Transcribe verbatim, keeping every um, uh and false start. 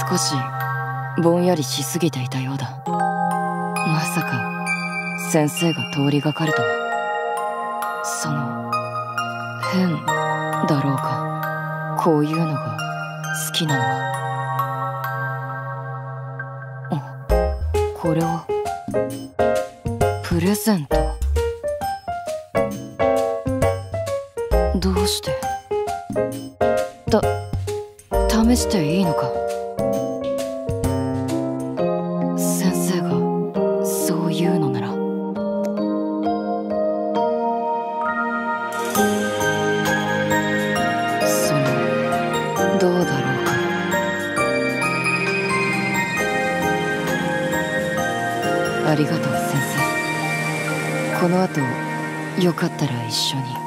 少しぼんやりしすぎていたようだ。まさか先生が通りがかるとは。その変だろうか、こういうのが好きなのは。あ、これはプレゼント。どうしてた試していいのか。先生がそう言うのなら。そのどうだろうか。ありがとう先生。この後よかったら一緒に。